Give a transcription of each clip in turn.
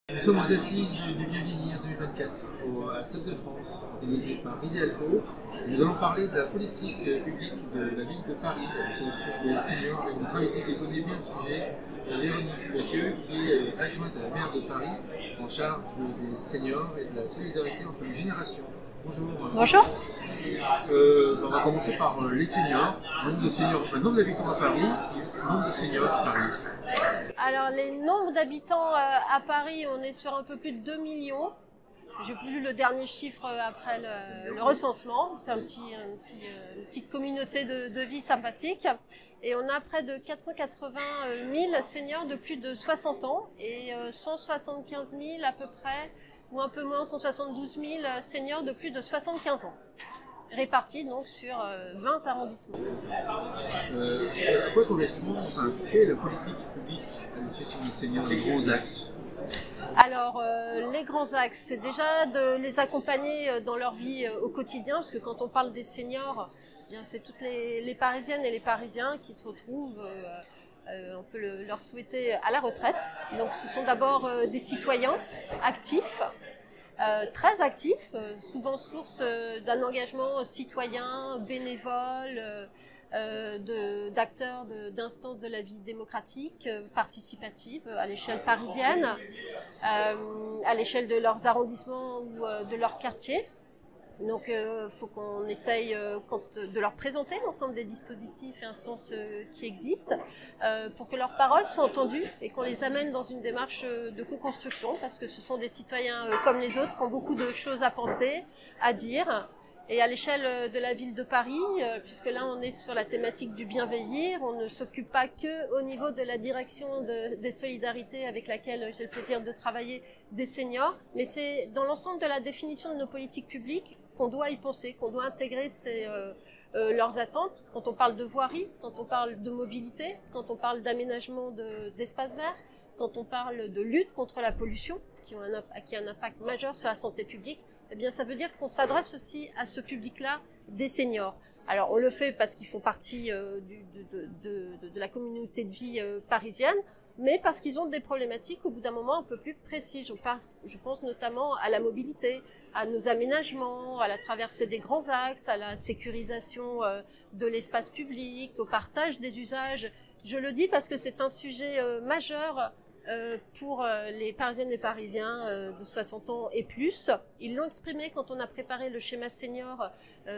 Nous sommes aux assises du Bien Vieillir 2024 à Stade de France, organisées par Idealco. Nous allons parler de la politique publique de la ville de Paris, sur les seniors, avec notre invité qui connaît bien le sujet, Véronique Mathieu, qui est adjointe à la maire de Paris, en charge des seniors et de la solidarité entre les générations. Bonjour. Bonjour. On va commencer par les seniors. Nombre d'habitants à Paris, nombre de seniors à Paris. Alors, les nombres d'habitants à Paris, on est sur un peu plus de 2 millions. J'ai plus le dernier chiffre après le recensement. C'est une petite communauté de vie sympathique. Et on a près de 480 000 seniors de plus de 60 ans et 175 000 à peu près, ou un peu moins, 172 000 seniors de plus de 75 ans. Répartis donc sur 20 arrondissements. À quoi correspond, quelle est la politique publique à l'initiative des seniors, les gros axes? Alors, les grands axes, c'est déjà de les accompagner dans leur vie au quotidien, parce que quand on parle des seniors, eh bien, c'est toutes les Parisiennes et les Parisiens qui se retrouvent, on peut leur souhaiter à la retraite. Donc, ce sont d'abord des citoyens actifs, très actifs, souvent source d'un engagement citoyen, bénévole, d'acteurs, d'instances de la vie démocratique, participative à l'échelle parisienne, à l'échelle de leurs arrondissements ou de leur quartier. Donc il faut qu'on essaye de leur présenter l'ensemble des dispositifs et instances qui existent pour que leurs paroles soient entendues et qu'on les amène dans une démarche de co-construction, parce que ce sont des citoyens comme les autres qui ont beaucoup de choses à penser, à dire. Et à l'échelle de la ville de Paris, puisque là on est sur la thématique du bien vieillir, on ne s'occupe pas que au niveau de la direction des solidarités avec laquelle j'ai le plaisir de travailler des seniors, mais c'est dans l'ensemble de la définition de nos politiques publiques qu'on doit y penser, qu'on doit intégrer leurs attentes. Quand on parle de voirie, quand on parle de mobilité, quand on parle d'aménagement d'espaces verts, quand on parle de lutte contre la pollution, qui a un impact majeur sur la santé publique, eh bien, ça veut dire qu'on s'adresse aussi à ce public-là des seniors. Alors, on le fait parce qu'ils font partie de la communauté de vie parisienne, mais parce qu'ils ont des problématiques au bout d'un moment un peu plus précises. Je pense notamment à la mobilité, à nos aménagements, à la traversée des grands axes, à la sécurisation de l'espace public, au partage des usages. Je le dis parce que c'est un sujet majeur pour les Parisiennes et Parisiens de 60 ans et plus. Ils l'ont exprimé quand on a préparé le schéma senior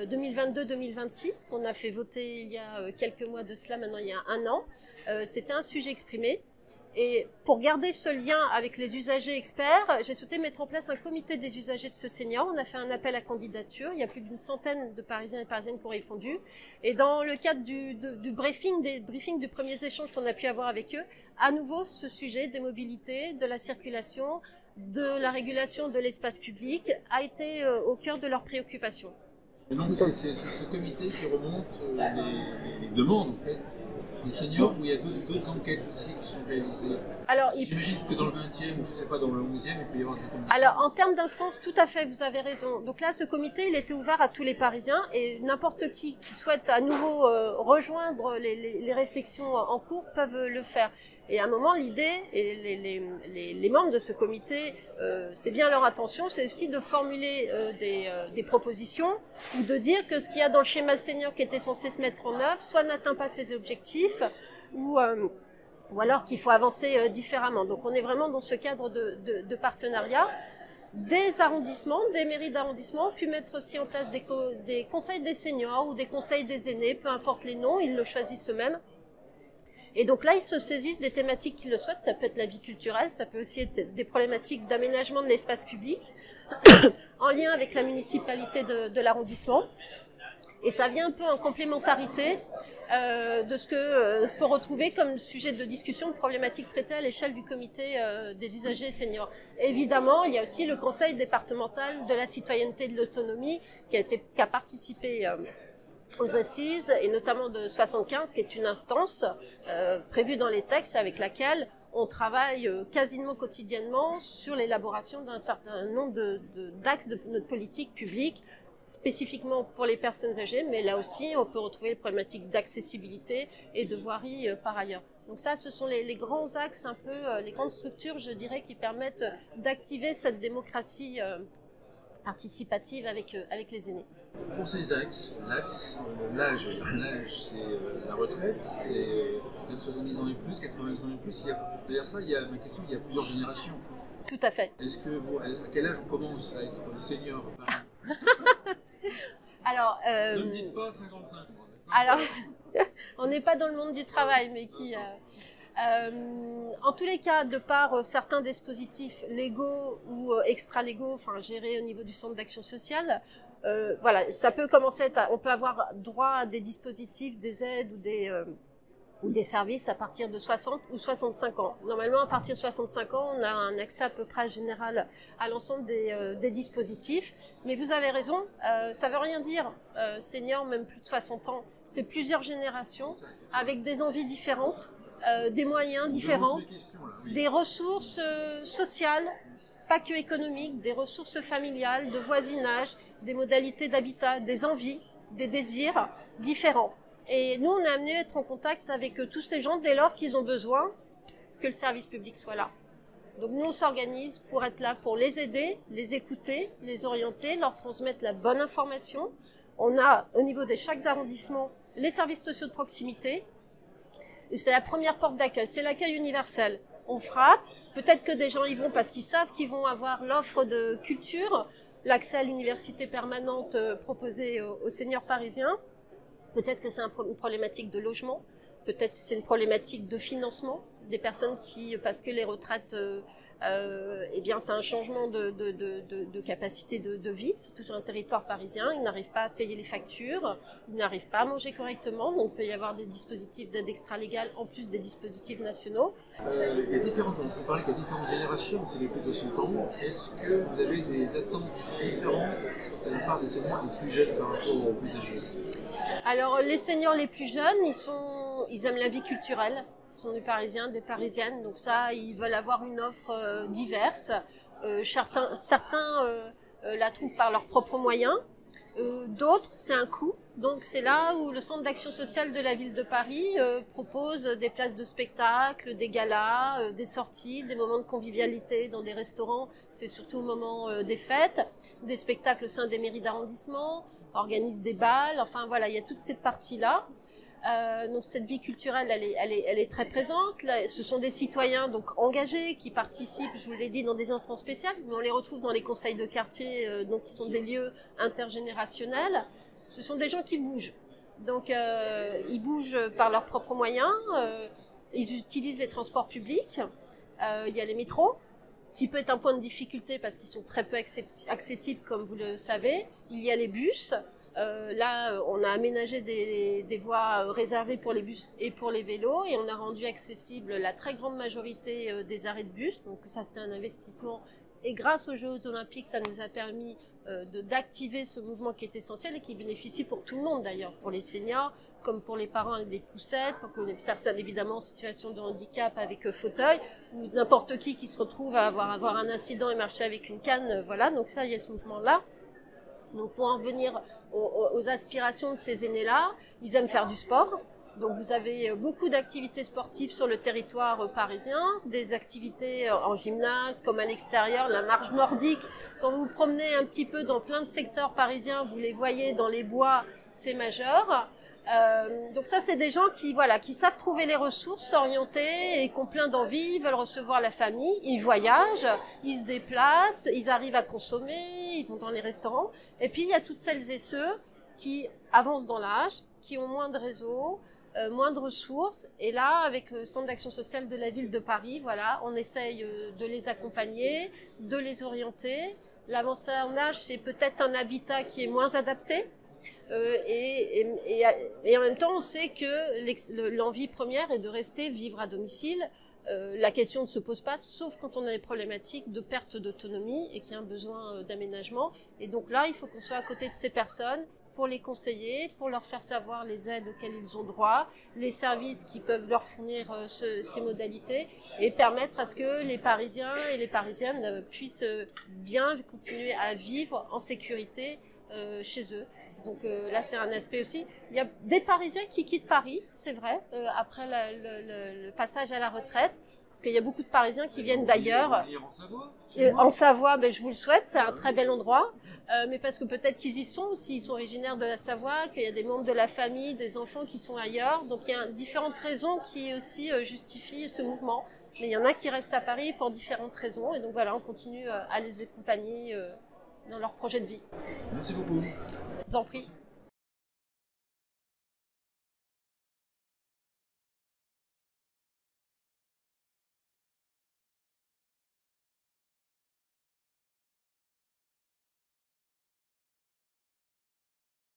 2022-2026, qu'on a fait voter il y a quelques mois de cela, maintenant il y a un an. C'était un sujet exprimé. Et pour garder ce lien avec les usagers experts, j'ai souhaité mettre en place un comité des usagers de ce senior. On a fait un appel à candidature. Il y a plus d'une centaine de Parisiens et Parisiennes qui ont répondu. Et dans le cadre du briefing, des briefings, des premiers échanges qu'on a pu avoir avec eux, à nouveau ce sujet des mobilités, de la circulation, de la régulation de l'espace public a été au cœur de leurs préoccupations. Et donc c'est ce comité qui remonte les demandes en fait des seniors, où il y a d'autres enquêtes aussi qui sont réalisées. Alors, j'imagine que dans le 20e, ou je ne sais pas, dans le 11e, il peut y avoir des enquêtes. Alors, en termes d'instances, tout à fait, vous avez raison. Donc là, ce comité, il était ouvert à tous les Parisiens, et n'importe qui souhaite à nouveau rejoindre les réflexions en cours peuvent le faire. Et à un moment, l'idée, et les membres de ce comité, c'est bien leur intention, c'est aussi de formuler des propositions, ou de dire que ce qu'il y a dans le schéma senior qui était censé se mettre en œuvre, soit n'atteint pas ses objectifs, ou alors qu'il faut avancer différemment. Donc on est vraiment dans ce cadre de partenariat. Des arrondissements, des mairies d'arrondissement, puis mettre aussi en place des conseils des seniors ou des conseils des aînés, peu importe les noms, ils le choisissent eux-mêmes. Et donc là, ils se saisissent des thématiques qu'ils le souhaitent. Ça peut être la vie culturelle, ça peut aussi être des problématiques d'aménagement de l'espace public, en lien avec la municipalité de l'arrondissement. Et ça vient un peu en complémentarité de ce que peut retrouver comme sujet de discussion, de problématiques traitées à l'échelle du comité des usagers seniors. Évidemment, il y a aussi le conseil départemental de la citoyenneté et de l'autonomie qui a participé aux assises, et notamment de 75, qui est une instance prévue dans les textes avec laquelle on travaille quasiment quotidiennement sur l'élaboration d'un certain nombre d'axes de notre politique publique, spécifiquement pour les personnes âgées, mais là aussi on peut retrouver les problématiques d'accessibilité et de voirie par ailleurs. Donc ça, ce sont les grands axes, un peu, les grandes structures, je dirais, qui permettent d'activer cette démocratie participative avec les aînés. Pour ces axes, l'âge, c'est la retraite, c'est 70 ans et plus, 90 ans et plus. Derrière ça, ma question, il y a plusieurs générations. Tout à fait. Est-ce que, à quel âge on commence à être senior? Alors, ne me dites pas 55. Alors, on n'est pas dans le monde du travail, mais en tous les cas, de par certains dispositifs légaux ou extra-légaux, enfin gérés au niveau du centre d'action sociale, voilà, ça peut commencer. On peut avoir droit à des dispositifs, des aides ou des services à partir de 60 ou 65 ans. Normalement, à partir de 65 ans, on a un accès à peu près général à l'ensemble des dispositifs. Mais vous avez raison, ça veut rien dire senior, même plus de 60 ans. C'est plusieurs générations avec des envies différentes, des moyens différents, des ressources sociales, pas que économiques, des ressources familiales, de voisinage, des modalités d'habitat, des envies, des désirs différents. Et nous, on est amené à être en contact avec tous ces gens dès lors qu'ils ont besoin que le service public soit là. Donc nous, on s'organise pour être là, pour les aider, les écouter, les orienter, leur transmettre la bonne information. On a, au niveau de chaque arrondissement, les services sociaux de proximité. C'est la première porte d'accueil, c'est l'accueil universel. On frappe, peut-être que des gens y vont parce qu'ils savent qu'ils vont avoir l'offre de culture, l'accès à l'université permanente proposée aux seniors parisiens. Peut-être que c'est une problématique de logement, peut-être que c'est une problématique de financement, des personnes qui, parce que les retraites, eh bien, c'est un changement de capacité de vie, surtout sur un territoire parisien, ils n'arrivent pas à payer les factures, ils n'arrivent pas à manger correctement, donc il peut y avoir des dispositifs d'aide extra-légale en plus des dispositifs nationaux. Il y a différentes, on parlait qu'il y a différentes générations, c'est les plus de 100 ans. Est-ce que vous avez des attentes différentes de la part des seniors les plus jeunes par rapport aux plus âgés? Alors, les seniors les plus jeunes, ils aiment la vie culturelle. Ce sont des Parisiens, des Parisiennes. Donc ça, ils veulent avoir une offre diverse. Certains la trouvent par leurs propres moyens. D'autres, c'est un coût. Donc c'est là où le centre d'action sociale de la ville de Paris propose des places de spectacle, des galas, des sorties, des moments de convivialité dans des restaurants. C'est surtout au moment des fêtes, des spectacles au sein des mairies d'arrondissement, organise des bals. Enfin voilà, il y a toute cette partie-là. Donc cette vie culturelle, elle est très présente. Là, ce sont des citoyens donc engagés qui participent, je vous l'ai dit, dans des instances spéciales, mais on les retrouve dans les conseils de quartier, donc qui sont des lieux intergénérationnels. Ce sont des gens qui bougent. Donc ils bougent par leurs propres moyens. Ils utilisent les transports publics. Il y a les métros, qui peut être un point de difficulté parce qu'ils sont très peu accessibles, comme vous le savez. Il y a les bus. Là, on a aménagé des voies réservées pour les bus et pour les vélos et on a rendu accessible la très grande majorité des arrêts de bus. Donc ça, c'était un investissement. Et grâce aux Jeux Olympiques, ça nous a permis d'activer ce mouvement qui est essentiel et qui bénéficie pour tout le monde d'ailleurs, pour les seniors, comme pour les parents avec des poussettes, pour les personnes évidemment en situation de handicap avec fauteuil, ou n'importe qui se retrouve à avoir un incident et marcher avec une canne. Voilà, donc ça, il y a ce mouvement-là. Donc pour en venir aux aspirations de ces aînés-là, ils aiment faire du sport. Donc vous avez beaucoup d'activités sportives sur le territoire parisien, des activités en gymnase comme à l'extérieur, la marche nordique. Quand vous vous promenez un petit peu dans plein de secteurs parisiens, vous les voyez dans les bois, c'est majeur. Donc ça, c'est des gens qui savent trouver les ressources, s'orienter et qui ont plein d'envie, ils veulent recevoir la famille, ils voyagent, ils se déplacent, ils arrivent à consommer, ils vont dans les restaurants. Et puis il y a toutes celles et ceux qui avancent dans l'âge, qui ont moins de réseaux, moins de ressources. Et là, avec le Centre d'action sociale de la ville de Paris, voilà, on essaye de les accompagner, de les orienter. L'avancée en âge, c'est peut-être un habitat qui est moins adapté. Et en même temps, on sait que l'envie première est de rester vivre à domicile. La question ne se pose pas, sauf quand on a des problématiques de perte d'autonomie et qu'il y a un besoin d'aménagement. Et donc là, il faut qu'on soit à côté de ces personnes pour les conseiller, pour leur faire savoir les aides auxquelles ils ont droit, les services qui peuvent leur fournir ces modalités et permettre à ce que les Parisiens et les Parisiennes puissent bien continuer à vivre en sécurité chez eux. Donc là, c'est un aspect aussi. Il y a des Parisiens qui quittent Paris, c'est vrai, après le passage à la retraite. Parce qu'il y a beaucoup de Parisiens qui viennent d'ailleurs. En Savoie, en Savoie, ben, je vous le souhaite, c'est un très bel endroit. Mais parce que peut-être qu'ils y sont aussi, ils sont originaires de la Savoie, qu'il y a des membres de la famille, des enfants qui sont ailleurs. Donc il y a différentes raisons qui aussi justifient ce mouvement. Mais il y en a qui restent à Paris pour différentes raisons. Et donc voilà, on continue à les accompagner dans leur projet de vie. merci beaucoup. Je vous en prie.